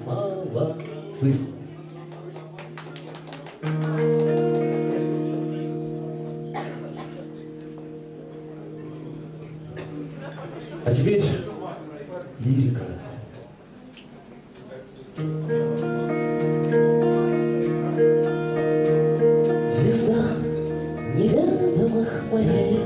молодцы. А теперь лирика. Звезда неведомых морей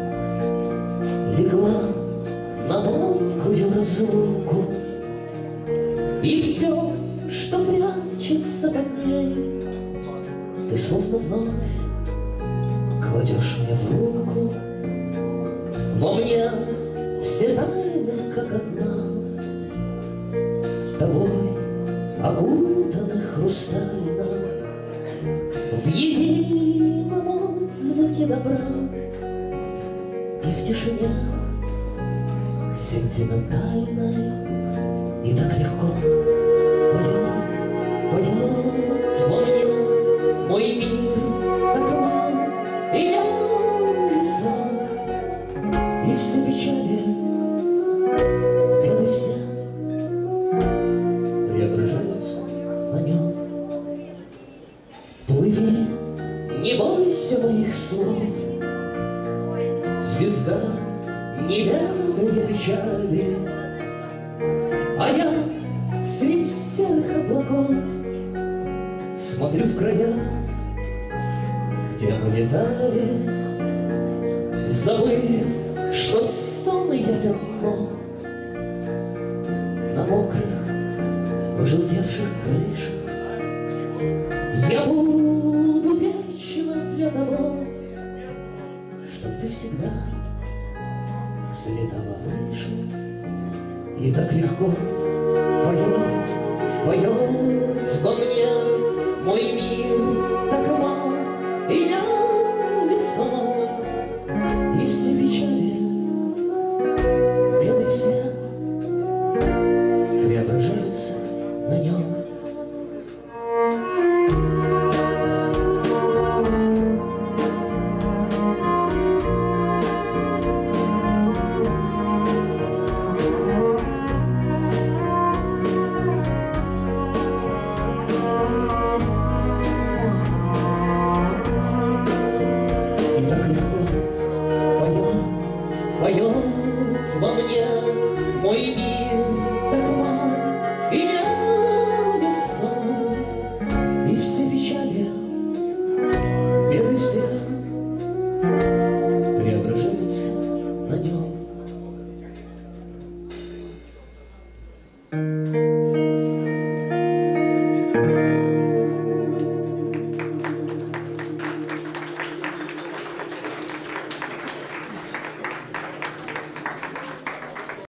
легла на тонкую разлуку, и все, что прячется под ней, ты словно вновь кладешь мне в руку. Во мне все тайны, как одна, тобой окутаны хрустально, в едином отзвуке добра и в тишине сентиментальной. И так легко поет во мне мой мир, так мал, и я весна, и все печали, беды все преображаются на нем. Плыви, не бойся моих слов, звезда, не ведая печали, а я средь серых облаков смотрю в края, где мы летали, забыв, что сон я давно на мокрых, пожелтевших крышах. Я буду вечно для того, чтоб ты всегда взлетала выше. И так легко поет во мне мой мир.